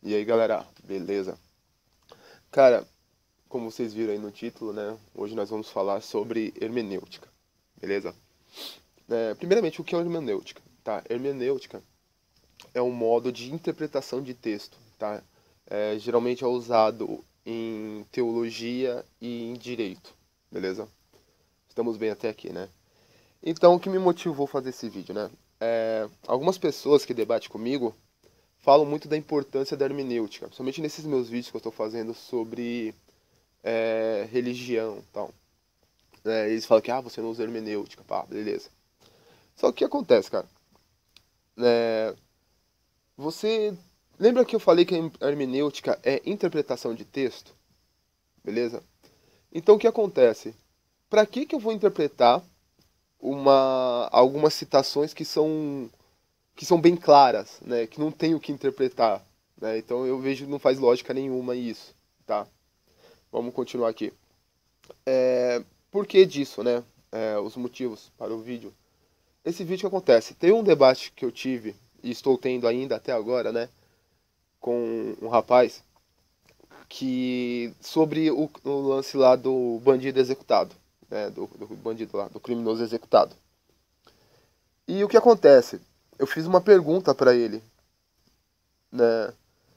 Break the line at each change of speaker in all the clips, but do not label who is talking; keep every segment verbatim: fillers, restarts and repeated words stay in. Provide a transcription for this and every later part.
E aí, galera, beleza? Cara, como vocês viram aí no título, né? Hoje nós vamos falar sobre hermenêutica, beleza? É, primeiramente, o que é hermenêutica? Tá? Hermenêutica é um modo de interpretação de texto, tá? É, geralmente é usado em teologia e em direito, beleza? Estamos bem até aqui, né? Então, o que me motivou a fazer esse vídeo, né? É, algumas pessoas que debatem comigo falam muito da importância da hermenêutica, principalmente nesses meus vídeos que eu estou fazendo sobre é, religião e tal. É, eles falam que, ah, você não usa hermenêutica, pá, beleza. Só que o que acontece, cara? É, você lembra que eu falei que a hermenêutica é interpretação de texto? Beleza? Então o que acontece? Para que que eu vou interpretar uma algumas citações que são que são bem claras, né? Que não tem o que interpretar, né? Então eu vejo que não faz lógica nenhuma isso, tá? Vamos continuar aqui. É, por que disso, né? É, os motivos para o vídeo. Esse vídeo que acontece, tem um debate que eu tive e estou tendo ainda até agora, né? Com um rapaz que sobre o, o lance lá do bandido executado, né? Do, do bandido lá, do criminoso executado. E o que acontece? Eu fiz uma pergunta para ele, né?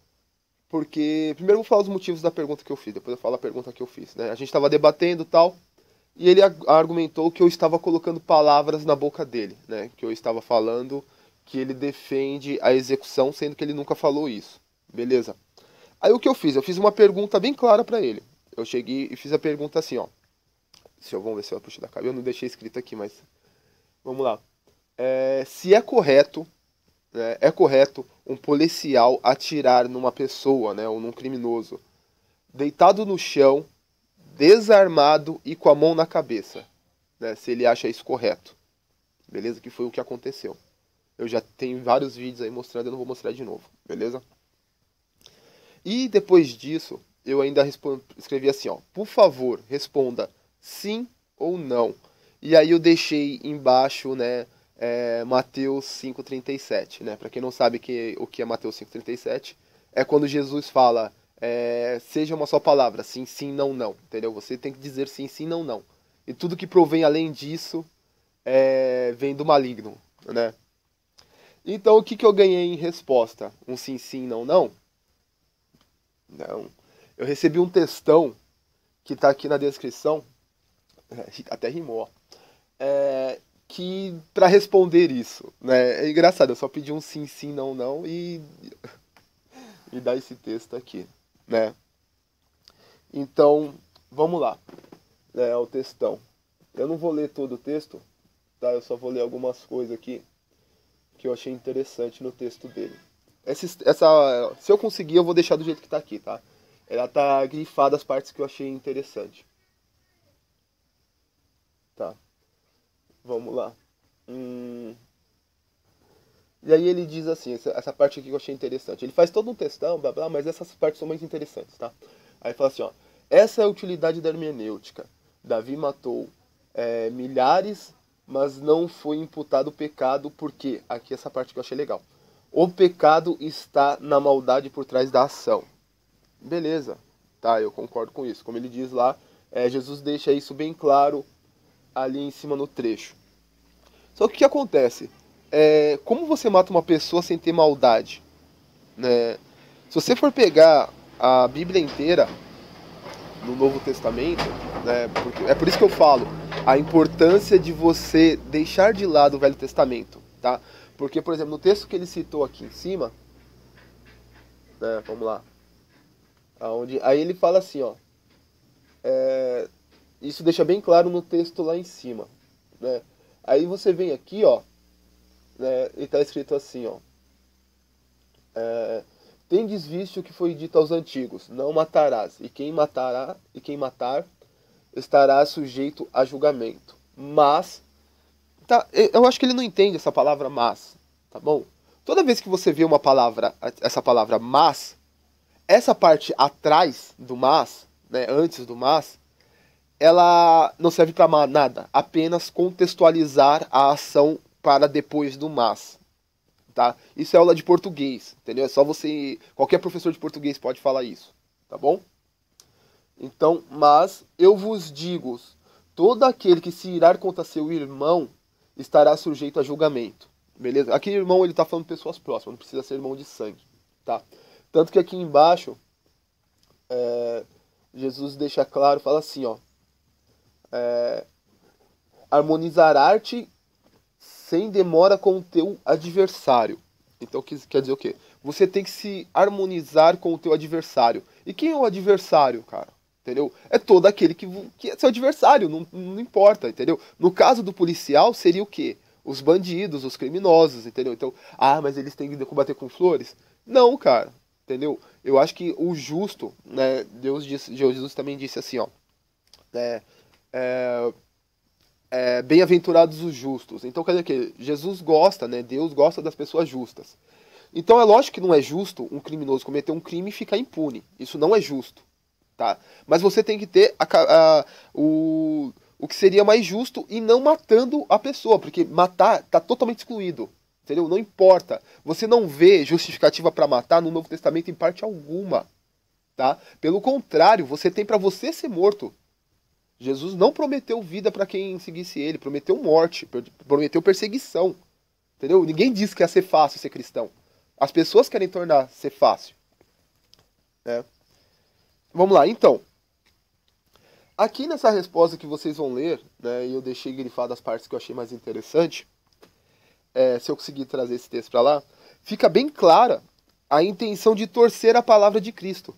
Porque primeiro eu vou falar os motivos da pergunta que eu fiz, depois eu falo a pergunta que eu fiz, né? A gente estava debatendo e tal, e ele argumentou que eu estava colocando palavras na boca dele, né? Que eu estava falando que ele defende a execução, sendo que ele nunca falou isso. Beleza? Aí o que eu fiz? Eu fiz uma pergunta bem clara para ele. Eu cheguei e fiz a pergunta assim, ó. Se eu vamos ver se eu puxo da cabeça, eu não deixei escrito aqui, mas vamos lá. É, se é correto, né, é correto um policial atirar numa pessoa, né, ou num criminoso, deitado no chão, desarmado e com a mão na cabeça, né, se ele acha isso correto. Beleza? Que foi o que aconteceu. Eu já tenho vários vídeos aí mostrando, eu não vou mostrar de novo, beleza? E depois disso, eu ainda escrevi assim, ó, por favor, responda sim ou não. E aí eu deixei embaixo, né, é, Mateus cinco trinta e sete, né? Para quem não sabe que, o que é Mateus cinco trinta e sete, é quando Jesus fala, é, seja uma só palavra, sim, sim, não, não, entendeu? Você tem que dizer sim, sim, não, não. E tudo que provém além disso é, vem do maligno, né? Então o que, que eu ganhei em resposta? Um sim, sim, não, não? Não. Eu recebi um textão que tá aqui na descrição, até rimou, ó, é, que para responder isso, né? É engraçado, eu só pedi um sim, sim, não, não e e dá esse texto aqui, né? Então, vamos lá, né? O textão. Eu não vou ler todo o texto, tá? Eu só vou ler algumas coisas aqui que eu achei interessante no texto dele. Essa, essa, se eu conseguir, eu vou deixar do jeito que tá aqui, tá? Ela tá grifada as partes que eu achei interessante. Tá, vamos lá. Hum... E aí ele diz assim, essa, essa parte aqui que eu achei interessante. Ele faz todo um textão, blá blá, mas essas partes são mais interessantes, tá? Aí fala assim, ó. Essa é a utilidade da hermenêutica. Davi matou é, milhares, mas não foi imputado o pecado, porque, aqui essa parte que eu achei legal. O pecado está na maldade por trás da ação. Beleza, tá, eu concordo com isso. Como ele diz lá, é, Jesus deixa isso bem claro ali em cima no trecho. Só que o que acontece? É, como você mata uma pessoa sem ter maldade? Né? Se você for pegar a Bíblia inteira no Novo Testamento, né, porque, é por isso que eu falo a importância de você deixar de lado o Velho Testamento, tá? Porque, por exemplo, no texto que ele citou aqui em cima, né, vamos lá, aonde, aí ele fala assim, ó, é, isso deixa bem claro no texto lá em cima, né? Aí você vem aqui, ó, né, e está escrito assim, ó, é, tendes visto o que foi dito aos antigos, não matarás, e quem matará e quem matar estará sujeito a julgamento. Mas, tá, eu acho que ele não entende essa palavra mas, tá bom? Toda vez que você vê uma palavra, essa palavra mas, essa parte atrás do mas, né, antes do mas, ela não serve para nada, apenas contextualizar a ação para depois do mas. tá? Isso é aula de português, entendeu? É só você... Qualquer professor de português pode falar isso, tá bom? Então, mas eu vos digo, todo aquele que se irar contra seu irmão estará sujeito a julgamento, beleza? Aqui, irmão, ele tá falando de pessoas próximas, não precisa ser irmão de sangue, tá? Tanto que aqui embaixo, é, Jesus deixa claro, fala assim, ó, é, harmonizar-te sem demora com o teu adversário. Então quer dizer o quê? Você tem que se harmonizar com o teu adversário. E quem é o adversário, cara? Entendeu? É todo aquele que, que é seu adversário, não, não importa, entendeu? No caso do policial, seria o quê? Os bandidos, os criminosos, entendeu? Então, ah, mas eles têm que combater com flores? Não, cara, entendeu? Eu acho que o justo, né? Deus disse, Jesus também disse assim, ó, né? É, é, bem-aventurados os justos. Então, quer dizer que Jesus gosta, né? Deus gosta das pessoas justas. Então, é lógico que não é justo um criminoso cometer um crime e ficar impune. Isso não é justo, tá? Mas você tem que ter a, a, o, o que seria mais justo e não matando a pessoa, porque matar tá totalmente excluído, entendeu? Não importa. Você não vê justificativa para matar no Novo Testamento em parte alguma, tá? Pelo contrário, você tem para você ser morto. Jesus não prometeu vida para quem seguisse ele, prometeu morte, prometeu perseguição, entendeu? Ninguém disse que ia ser fácil ser cristão. As pessoas querem tornar ser fácil, né? Vamos lá, então. Aqui nessa resposta que vocês vão ler, né, e eu deixei grifado as partes que eu achei mais interessante, é, se eu conseguir trazer esse texto para lá, fica bem clara a intenção de torcer a palavra de Cristo,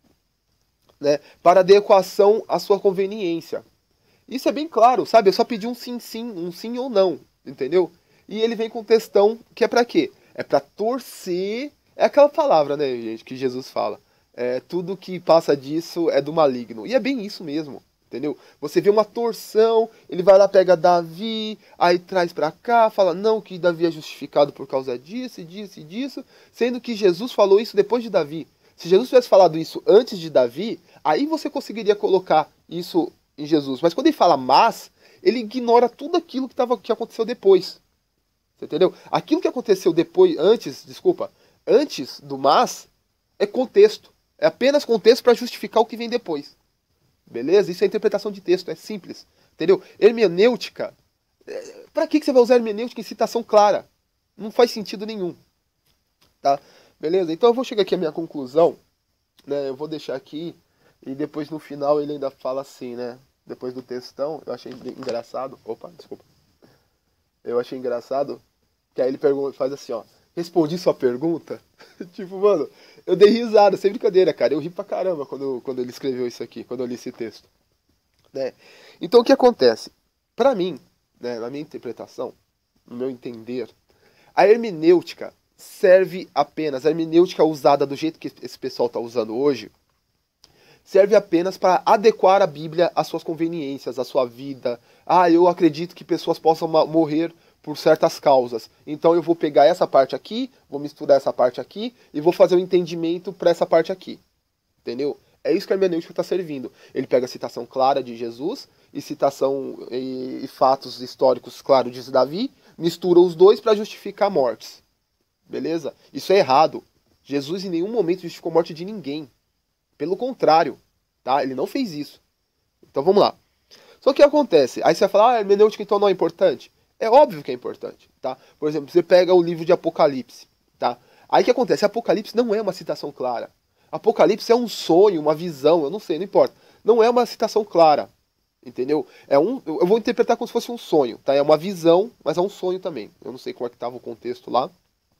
né, para adequação à sua conveniência. Isso é bem claro, sabe? Eu só pedi um sim, sim, um sim ou não, entendeu? E ele vem com um textão que é para quê? É para torcer, é aquela palavra, né, gente, que Jesus fala. É, tudo que passa disso é do maligno. E é bem isso mesmo, entendeu? Você vê uma torção, ele vai lá, pega Davi, aí traz pra cá, fala, não, que Davi é justificado por causa disso, e disso, e disso, sendo que Jesus falou isso depois de Davi. Se Jesus tivesse falado isso antes de Davi, aí você conseguiria colocar isso em Jesus. Mas quando ele fala mas, ele ignora tudo aquilo que, tava, que aconteceu depois. Você entendeu? Aquilo que aconteceu depois, antes, desculpa, antes do mas, é contexto. É apenas contexto para justificar o que vem depois. Beleza? Isso é interpretação de texto, é simples. Entendeu? Hermenêutica. É, para que você vai usar hermenêutica em citação clara? Não faz sentido nenhum. Tá? Beleza? Então eu vou chegar aqui à minha conclusão. Né? Eu vou deixar aqui. E depois no final ele ainda fala assim, né? Depois do textão, eu achei engraçado. Opa, desculpa. Eu achei engraçado. Que aí ele pergunta, faz assim, ó. Respondi sua pergunta? Tipo, mano, eu dei risada, sem brincadeira, cara. Eu ri pra caramba quando, quando ele escreveu isso aqui, quando eu li esse texto. Né? Então o que acontece? Pra mim, né, na minha interpretação, no meu entender, a hermenêutica serve apenas, a hermenêutica usada do jeito que esse pessoal tá usando hoje, serve apenas para adequar a Bíblia às suas conveniências, à sua vida. Ah, eu acredito que pessoas possam morrer por certas causas. Então eu vou pegar essa parte aqui, vou misturar essa parte aqui e vou fazer um entendimento para essa parte aqui. Entendeu? É isso que a hermenêutica está servindo. Ele pega a citação clara de Jesus e citação e, e fatos históricos, claro, de Davi, mistura os dois para justificar mortes. Beleza? Isso é errado. Jesus em nenhum momento justificou a morte de ninguém. Pelo contrário, tá? Ele não fez isso. Então vamos lá. Só que o que acontece? Aí você vai falar, ah, a hermenêutica então não é importante. É óbvio que é importante, tá? Por exemplo, você pega o livro de Apocalipse, tá? Aí o que acontece? Apocalipse não é uma citação clara. Apocalipse é um sonho, uma visão, eu não sei, não importa. Não é uma citação clara, entendeu? É um, eu vou interpretar como se fosse um sonho, tá? É uma visão, mas é um sonho também. Eu não sei como é que estava o contexto lá,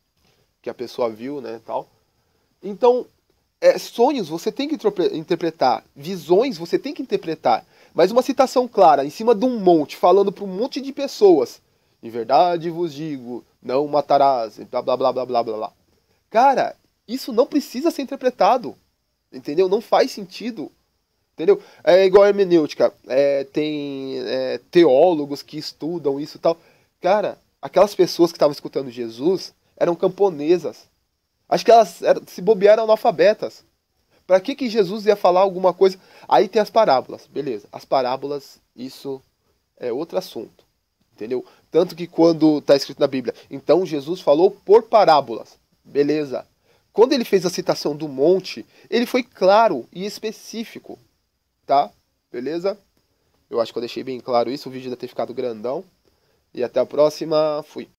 que a pessoa viu, né, tal. Então, é, sonhos você tem que interpretar, visões você tem que interpretar. Mas uma citação clara, em cima de um monte, falando para um monte de pessoas, em verdade vos digo, não matarás, blá blá blá blá blá blá blá. Cara, isso não precisa ser interpretado, entendeu? Não faz sentido, entendeu? É igual a hermenêutica, é, tem é, teólogos que estudam isso e tal. Cara, aquelas pessoas que estavam escutando Jesus eram camponesas. Acho que elas eram, se bobearam analfabetas. Para que que Jesus ia falar alguma coisa? Aí tem as parábolas, beleza. As parábolas, isso é outro assunto, entendeu? Tanto que quando está escrito na Bíblia, então Jesus falou por parábolas, beleza. Quando ele fez a citação do monte, ele foi claro e específico, tá? Beleza? Eu acho que eu deixei bem claro isso, o vídeo deve ter ficado grandão. E até a próxima, fui.